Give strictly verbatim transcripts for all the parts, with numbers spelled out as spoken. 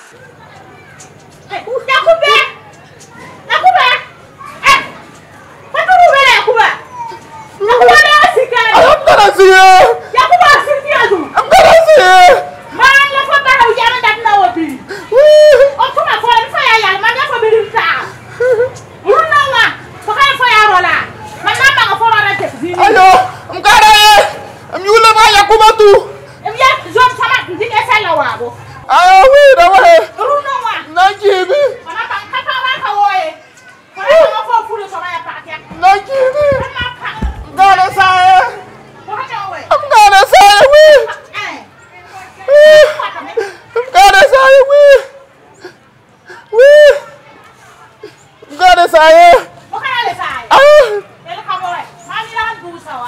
Yakuba! Yakuba! Eh! What do you want, Yakuba? Yakuba, I'm gonna see you! Yakuba, I'm gonna see you! Man, let's go back to Yaman that now. Oh, come on, for the fire, man, that's what we do. You know what? For the fire, Rolla. My mama, for the hello, I'm gonna. I'm you love my Yakuba too. If you have to jump, come on, you can say no. Ah, wait, I'm away. You know what? Not Jimmy. I'm not going to away. I'm not going to fool my pocket. Not Jimmy. I'm gonna say. I'm gonna say we. I'm gonna say we. We. I'm gonna say. What can I say? Ah. Let's come away. Mommy, don't do so.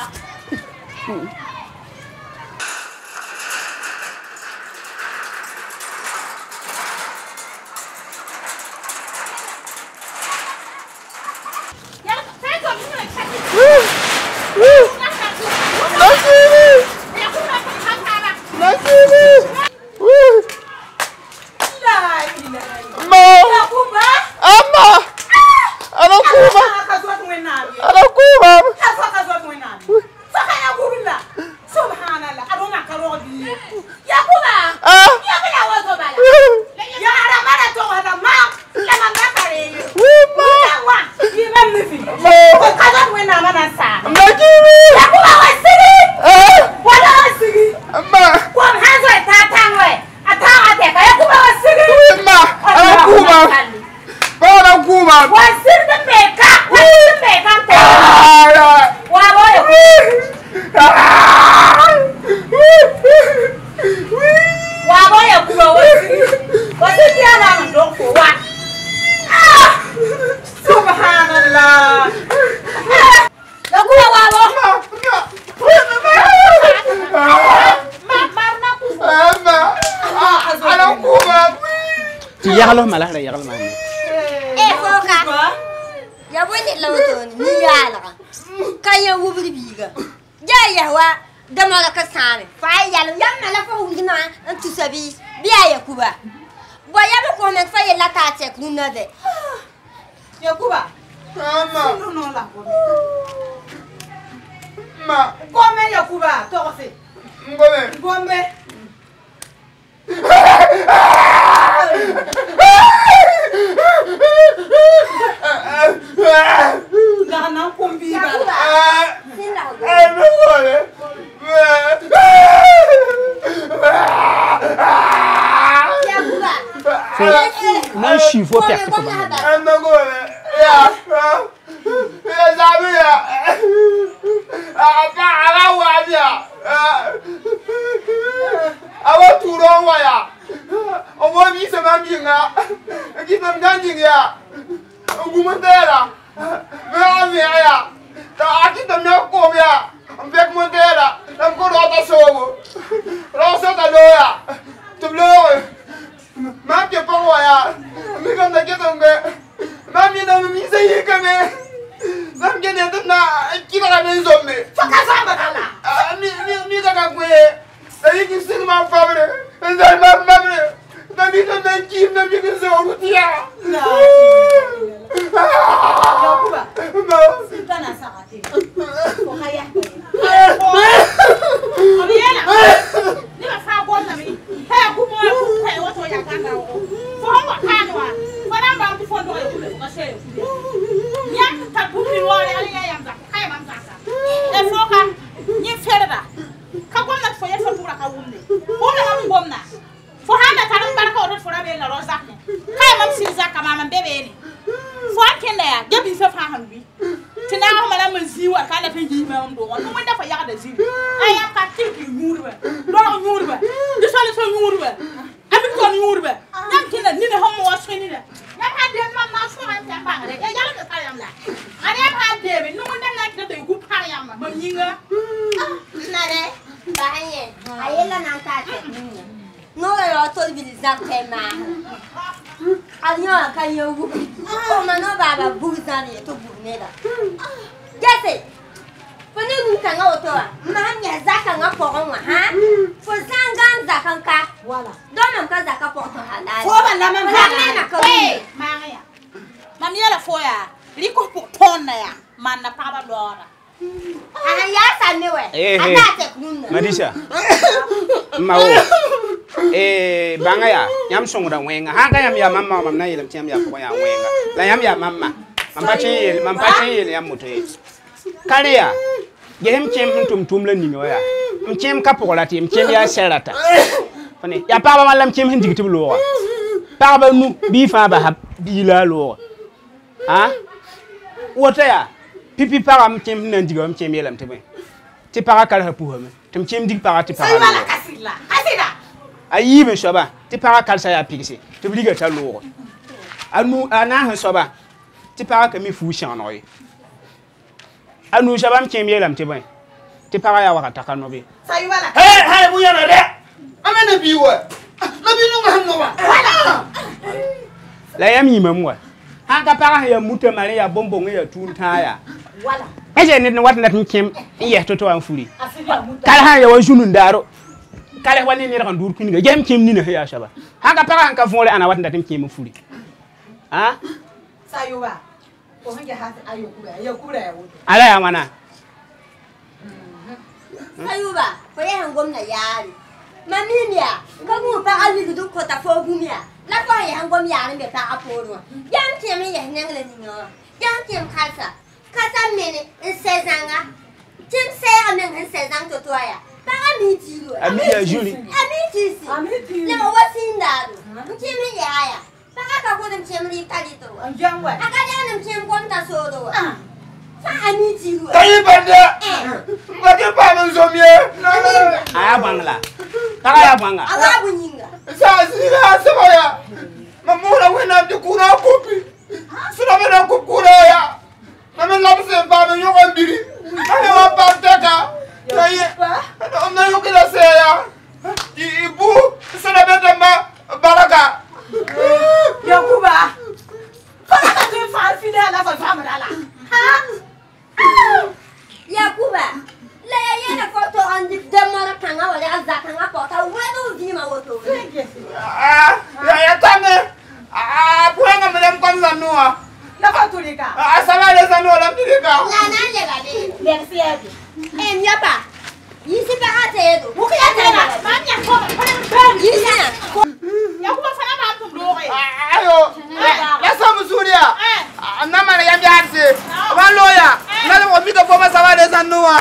Yagalo malah ada yagalo mana? Eh, foka. Ya boleh lawan ni yala. Kaya wubri biga. Ya ya wa damala kasane. Fai yalo yam mala fa wugina antu sabi biya Yakuba. Boya be ko men fa yela ta tek nuna de. Yakuba. Mama. Non non la ko. Ma. Come Yakuba, tose. Ngome. Ngome. Gana kombi ba. Ai me wole. Yakuba. Não chivou perto do banheiro. Ai me wole. Ya. Ya sabe ya. Apa ala wa dia. Awa turon wa ya. Omo mi se ma binga. Ki pam ganjing ya. Ngumandela. Mera mi ya. Ta aki ta me ko ya. Mbek mondela. Tam ko ro ta sogo. Ro so ta lo ya. Tublo. Ma ke pa wa ya. Mi kam na ke tonge. Ma mi na mi se yi kame. Nam ke ne na ki ba na zombe. Faka zamba kala. Mi mi mi ka ka kwe. Aí que se não fabre, não não fabre, não me dá nem que não me dá o dia. Não. Yakuba. Não. Sitana sakati. Ko haya. Abiela. Ni ba fa go na mi. He ku mo ku he wo to ya kanga o. Fo ho kanwa. Fo na ba ti fo do e ku le ko se. Nyam ta bu mi wo ale ya yam da. Kai mam ta sa. E fo ka ni ferda. Ka gwamnati fo yefa tura ka wumne ko na mam gwamna fo handa taran barka odot fo rabe la rozak ne kay mam si zakka mamam bebe ni fo akene ya jabi fa fa hanbi tina ho mala man ziwa ka na fe yi mam do won mo dafa yaga da zi ay am ka tilki nyurba do nyurba di sole so nyurba abi ko nyurba nyam kina ni ne ho mo waso ni da ya ka de mam na so han ta bang re ya yalla ka kayam la ani ka de be no mo dan na ki da ku par yam mam yinga na re bahanye ayela nan ta tek nuna. No yo to bi zakte ma. Anyo kan yo wu. O ma no baba bugzani to bugnela. Gese. Fone nu tanga oto a. Ma nya zaka nga poron wa ha. Fo zangan zakan ka. Wala. Donam ka zaka porto ha. Foba la mam ha. Hey, Maria. Mamia la foya. Liko putona ya. Mana paba dora. Ah ya sanewe. Ata te kunna. Madisha. Mawo. Eh bangaya yam songra wenga. Hanga yam ya mama mam na yelam tiam ya ko ya wenga. La yam ya mama. Mampachi mampachi yam motoy. Kariya. Gehem chem tum tum la ningo ya. Mchem kapola ti mchem ya serata. Fane ya paba malam chem hin digiti lo. Paba nu bi fa ba hab bi la lo. Ha? Wota ya. Pipi para mchem nan digo mchem yelam tebe. Ti para kala ha puha me. Tum chem dig para ti para. Wala kasila. Kasila. Ayi me soba. Ti para kala sa ya pigisi. Ti bliga ta lo. Anu ana ha soba. Ti para ka mi fu shan noy. Anu shabam chem yelam tebe. Ti para ya waka takanobe. Sayuwala. Hey, hey, buya na de. Amana biwa. Na binu ngam wa. Wala. La yam yimamwa. Hanga para ya muta mare ya bombonga ya tunta ya. Wala. Eje ne wat na tinkem iye toto an furi. Asiba muta. Kala ha ya wa junun daro. Kala wani ne ran dur kuniga gem kem ni na ya shaba. Hanga para hanka fole ana wat na tinkem furi. Ha? Sayuwa. O hange ha ayokura, ayokura ya wuto. Ala ya mana. Sayuba, ko ya hangom na yari. Mamimia, kamu pa ali du ko ta fo gumia. La ko ya hangom yari me ta aporo. Yan tiam ya nyangle ningo. Yan tiam khalsa. Kasa mene en sezanga. Tim se amen en sezang to toya. Pa ami tilu. Ami ya Julie. Ami tisi. Ami ti. Le mo wasindaro. Tim ya ya. Pa ka ko dem tim ri kalito. Anjangwa. Aka ya nem tim kon ta sodo. Fa ami tilu. Kayi bande. Ngati pa man zomie. Aya bangla. Kala ya banga. Awa bunyinga. Sa sira sabaya. Mamura wena de kura kopi. Sura bena kukura ya. Mama labse ba me yo ngambiri. Ana wa partaka. Kayi. Ona yo kila seya. Ibu sura beta ma baraka. Yakuba. Fala tu fa fina la fa fama la. Ha? Yakuba, la ya na foto andi demora kanga wala azakanga pota wedo vima woto. Ah, ya ya tange. Ah, puanga melem kwanza noa. La fa tulika. Ah, sala le sanoa la tulika. La na le gade. Merci edi. Em yapa. Yisi ba hate do. Muki ya tena. Mami ya koma. Pam. Yisi na. Yakuba fana ba tum dore. Ayo, la samu suria. Na mara ya biarse. Ba loya. Na le omika foma sala le sanoa.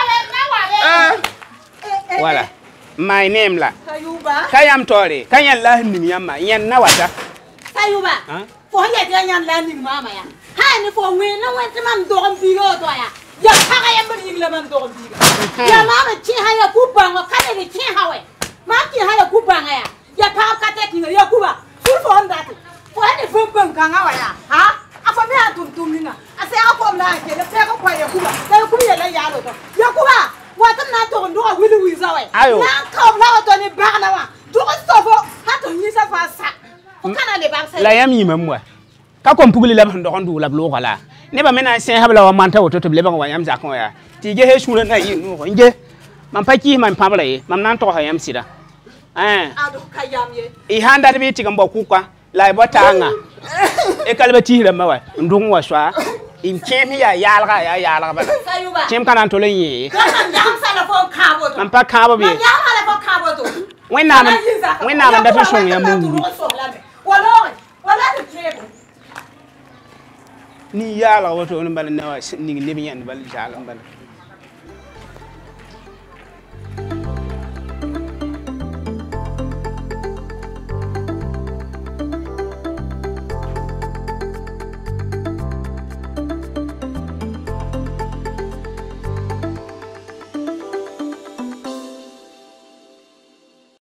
Wala. My name la. Sayuba. Kayam tore. Kayan la nim yamma yan na wata. Sayuba. Fo ya dia yan la ni mama ya. Ha ni fo we na we man do on bigo to ya. Ya paga ya mbiri la man do on bigo. Ya mama chi ha ya kubanga kale ni chi ha we. Ma chi ha ya kubanga ya. Ya pa ka te ki ya kuba. Fu fo nda ti. Fo ni fo bang kanga wa ya. Ha? Afa me atum tumina. Ase akom na ke le pe ko kwa ya kuba. Ya kuba ya la ya lo to. Ya kuba. Wata na to ndo wili wiza we. Na kom na to ni ba na wa. Do ko sofo ha to ni sa fa sa. O kana le ba sa. La yam yimamwa. Ka kom puguli la ndo ndu la blo wala. Ne ba mena sen habla wa manta woto to le ba wa yam zakon ya. Ti ge he shula na yi no nge. Man paki man pamla yi. Man nan to ha yam sida. Eh. Ado kayam ye. I handa bi ti gambo kukwa. La ba tanga. E kalba ti hira mawa. Ndung wa shwa. In kem ya yalga ya yalga ba. Sayuba. Kem kanan to le yi. Kan yam sala fo kabo to. Man pa kabo bi. Man yam sala fo kabo to. Wena wena man da fashion ya mungu. Wala wala de trebo. Ni yala wato on bal na ni ni bi yan bal jala bal.